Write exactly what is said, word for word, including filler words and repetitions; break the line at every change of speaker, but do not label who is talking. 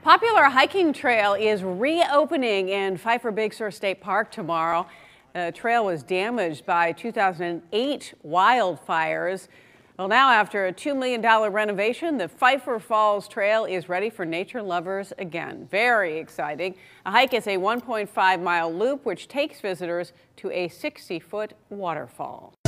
Popular hiking trail is reopening in Pfeiffer Big Sur State Park tomorrow. The trail was damaged by two thousand eight wildfires. Well, now after a two million dollar renovation, the Pfeiffer Falls Trail is ready for nature lovers again. Very exciting. A hike is a one point five mile loop which takes visitors to a sixty foot waterfall.